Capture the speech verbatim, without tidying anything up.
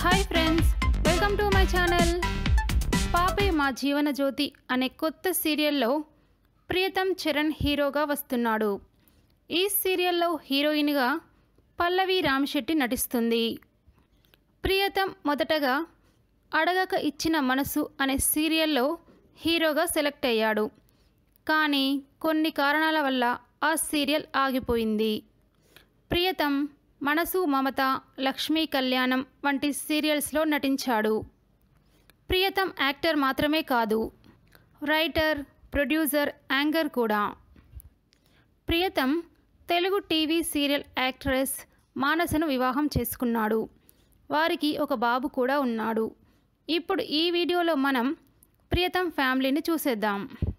Hi friends, welcome to my channel. పాపే మా జీవన జ్యోతి అనే కొత్త సీరియల్లో ప్రియతం చరణ్ హీరోగా వస్తున్నాడు. ఈ సీరియల్లో హీరోయిన్గా పల్లవి రామశెట్టి నటిస్తుంది. ప్రియతం మొదటగా అడగక ఇచ్చిన మనసు అనే సీరియల్లో హీరోగా సెలెక్ట్ అయ్యాడు. కానీ కొన్ని కారణాల వల్ల ఆ సీరియల్ ఆగిపోయింది. ప్రియతం మనసు మమత, లక్ష్మీ కళ్యాణం వంటి సీరియల్స్లో నటించాడు. ప్రియతం యాక్టర్ మాత్రమే కాదు, రైటర్, ప్రొడ్యూసర్, యాంకర్ కూడా. Priyatham Telugu TV serial actress మానసను వివాహం చేసుకున్నాడు. వారికి ఒక బాబు కూడా ఉన్నాడు. ఇప్పుడు ఈ వీడియోలో మనం ప్రియతం ఫ్యామిలీని చూసేద్దాం.